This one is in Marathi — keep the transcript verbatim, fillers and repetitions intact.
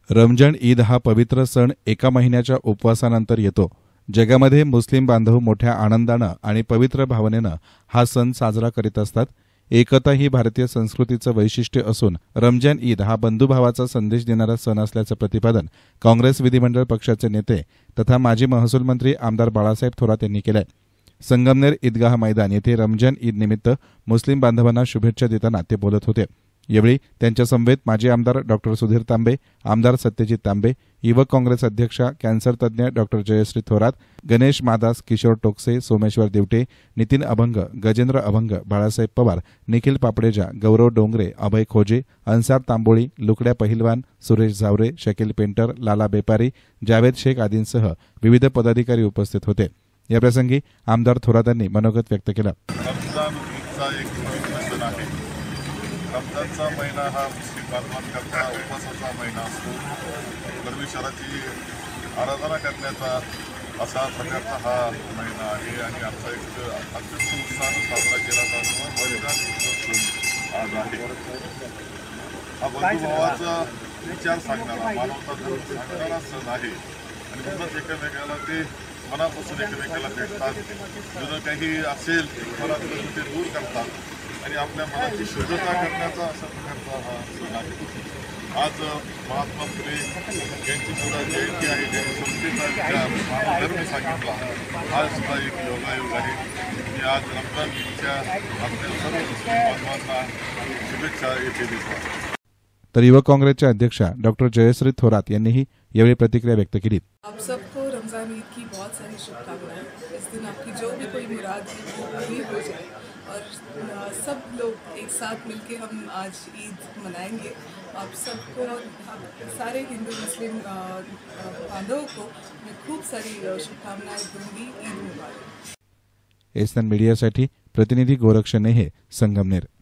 रमजान ईद हा पवित्र सण एका महिन्याच्या उपवासानंतर येतो। जगामध्ये मुस्लिम बांधव मोठ्या आनंदानं आणि पवित्र भावनेनं हा सण साजरा करीत असतात। एकता ही भारतीय संस्कृतीचं वैशिष्ट्य असून रमजान ईद हा बंधुभावाचा संदेश देणारा सण असल्याचं प्रतिपादन काँग्रेस विधिमंडळ पक्षाचे नेते तथा माजी महसूल मंत्री आमदार बाळासाहेब थोरात यांनी केलं। संगमनेर ईदगाह मैदान येथे रमजान ईद निमित्त मुस्लिम बांधवांना शुभेच्छा देताना ते बोलत होते। यावेळी त्यांच्या समवेत माजी आमदार डॉक्टर सुधीर तांबे, आमदार सत्यजित तांबे, युवक काँग्रेस अध्यक्षा कॅन्सर तज्ञ डॉक्टर जयश्री थोरात, गणेश मादास, किशोर टोकसे, सोमेश्वर देवटे, नितीन अभंग, गजेंद्र अभंग, बाळासाहेब पवार, निखिल पापडेजा, गौरव डोंगरे, अभय खोजे, अन्सार तांबोळी, लुकड्या पहिलवान, सुरेश झावरे, शकील पेंटर, लाला बेपारी, जावेद शेख आदींसह विविध पदाधिकारी उपस्थित होते। याप्रसंगी आमदार थोरातांनी मनोगत व्यक्त केलं। रमजानचा महिना हा मुस्लिम बांधवांकरता उपवासाचा महिना असतो। परमेश्वराची आराधना करण्याचा असा प्रकारचा हा महिना आहे आणि आमचा एक अत्यंत उत्साहाने साजरा केला जातो बलिदान सण आज आहे। हा बंधुभावाचा विचार सांगणारा, मानवता धर्म सांगणारा सण आहे आणि म्हणूनच एकमेकाला ते मनापासून एकमेकाला भेटतात। जुनं काही असेल मनातून ते दूर करतात आणि आपल्या मनाची शुद्धता करण्याचा अशा प्रकारचा हा सण आहे। आज महात्मा फुले यांची सुद्धा जयंती आहे, ज्यांनी समतेचा धर्म सांगितला, हा सुद्धा एक योगायोग आहे। मी आज रमजान ईदच्या आपल्या सर्व मुस्लिम बांधवांना शुभेच्छा येथे देतो। तर युवक काँग्रेसच्या अध्यक्षा डॉक्टर जयश्री थोरात यांनीही यावेळी प्रतिक्रिया व्यक्त केली। आप सबको रमजान ईद की बहुत सारी शुभकामनाएं। इस दिन आपकी जो भी कोई मुराद है वो पूरी हो जाए और सब लोग एक साथ मिलके हम आज ईद मनाएंगे। आप सबको, सारे हिंदू मुस्लिम बांधवों को मैं खूब सारी शुभकामनाएं दूंगी। ईद मुबारक। एसएन मीडियासाठी प्रतिनिधी गोरक्ष नेहे, संगमनेर।